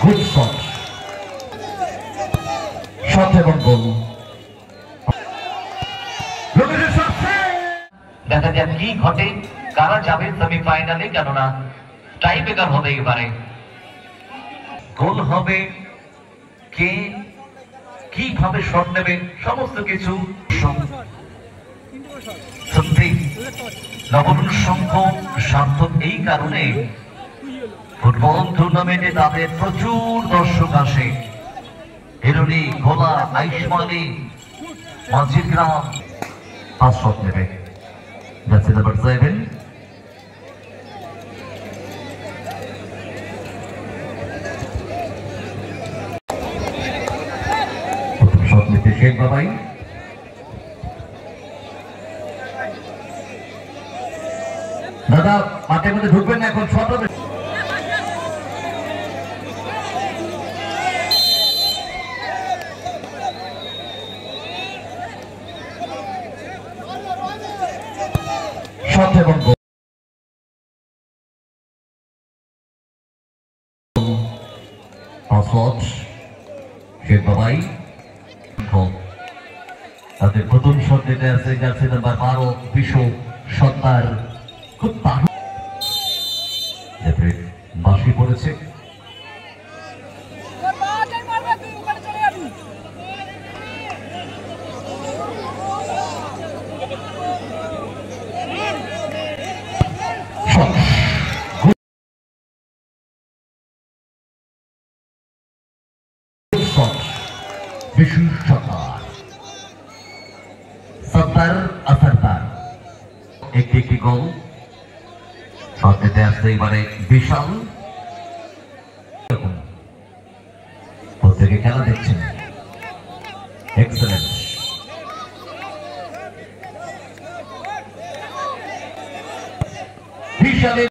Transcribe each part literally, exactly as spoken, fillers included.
Good shot shot এবং গোল। দেখা যাক কি ঘটে, কারা যাবে সেমিফাইনালে, কেননা টাই ব্রেকার হতেই পারে। গোল হবে কে, কিভাবে শট নেবে, সমস্ত কিছু সত্যি নবম সংখ্যক সার্থক এই কারণে ফুটবল টুর্নামেন্টে তাদের প্রচুর দর্শক আসে। হিরুলি, গোলা, আইসমালি, মাঝির গ্রাম পাঁচ শট নেবে। যাচ্ছে নাম্বার সেভেন, প্রথম শট নিতে শেখ বাবাই। দাদা মাঠের মধ্যে ঢুকবেন না, এখন শট হবে। শট এবং গোল। পাসওয়ার্ড শেখ বাবাই। তাদের প্রথম শট নিতে আছে যাচ্ছে নাম্বার বারো বিশ্ব সত্তার। খুব বাসি পড়েছে। বিশু সত্তার সত্তার আসারদার একটি একটি গোল। শট নিতে আসছে এবারে বিশাল। প্রত্যেকে খেলা দেখছেন, এক্সেলেন্ট। বিশালের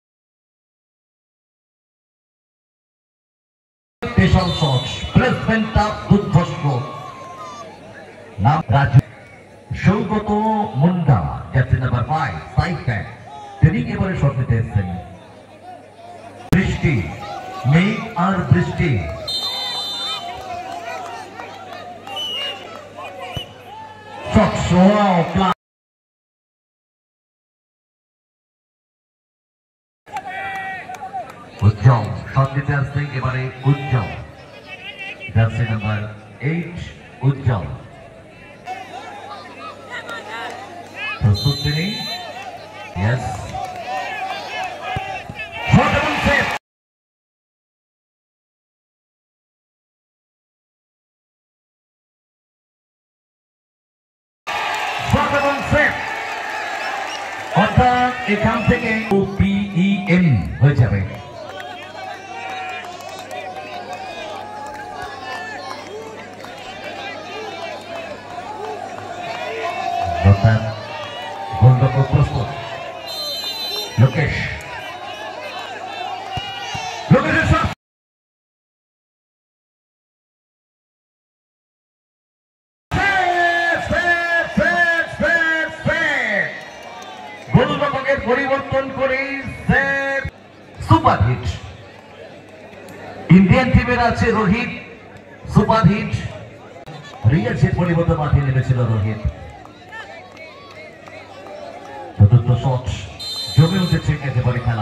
স্পেশাল শট, প্লেসমেন্টটা দুর্ধর্ষ। নাম রাজু। সৌগত মুন্ডা যাচ্ছে নাম্বার ফাইভ, সাইড ব্যাক। তিনি এবারে শট নিতে এসেছেন। বৃষ্টি, মেঘ আর বৃষ্টি। শট উজ্জ্বল শট নিতে আসছে এবারে উজ্জ্বল যাচ্ছে নাম্বার এইট উজ্জ্বল। প্রস্তুত তিনি। Yes. Shot and save. Shot and save. অর্থাৎ এখান থেকে ও পি ই এম হয়ে যাবে। অর্থাৎ গোলরক্ষক প্রস্তুত। লোকেশ লোকেশের শট। গোলরক্ষকের পরিবর্তন করে সুপার হিট। ইন্ডিয়ান টিমের আছে রোহিত, সুপার হিট। রিয়াজের পরিবর্তন মাঠে নেমেছিল রোহিত। চতুর্থ শট জমে উঠেছে একেবারে খেলা।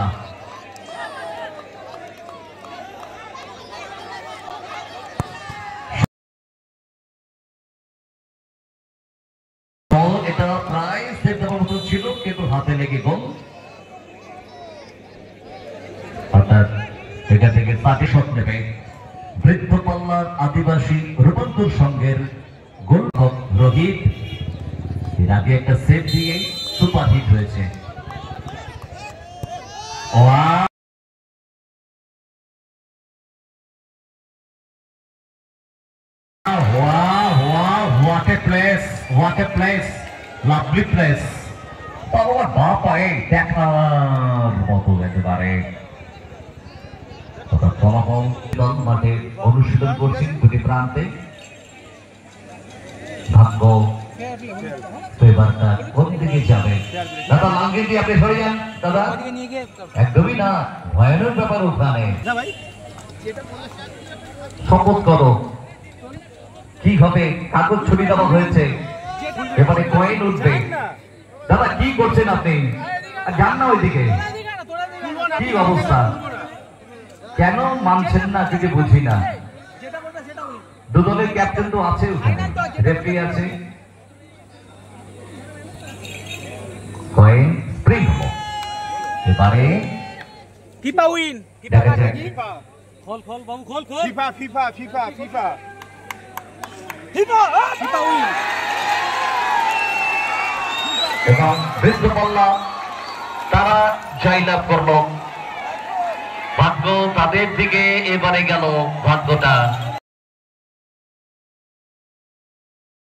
এটা প্রায় সেট দেওয়ার মতো ছিল, কিন্তু হাতে লেগে গোল। অর্থাৎ এটা থেকে পাটি শট নেবে বৃদ্ধপাল্লার আদিবাসী রূপান্তর সংঘের গোলরক্ষক রোহিত। এর আগে একটা সেট দিয়ে সুপার হিট হয়েছে। What a place, what a place, lovely place. বাবা বাপায়ে দেখার মতো একেবারে। ফলাফল মাঠে অনুশীলন করছেন দুটি প্রান্তে। ভাগ্য এবারটা কোন দিকে যাবে? দাদা লাঙ্গি দিয়ে আপনি সরে যান দাদা। একদমই না, ভয়ানক ব্যাপার ওখানে। শপথ করো। কি হবে? কাগজ ছবি দেওয়া হয়েছে, এবারে কয়েন উঠবে। দাদা কি করছেন আপনি? যান না ওইদিকে। কি অবস্থা? কেন মানছেন না কিছু বুঝি না। দুদলের ক্যাপ্টেন তো আছে, রেফারি আছে। কয়েন স্প্রিং হলো। এবারে ফিফা উইন। দেখা যাক। খোল খোল বাবু খোল খোল। FIFA FIFA FIFA FIFA FIFA FIFA win. এবং বৃদ্ধপল্লা তারা জয়লাভ করল। ভাগ্য তাদের দিকে এবারে গেল, ভাগ্যটা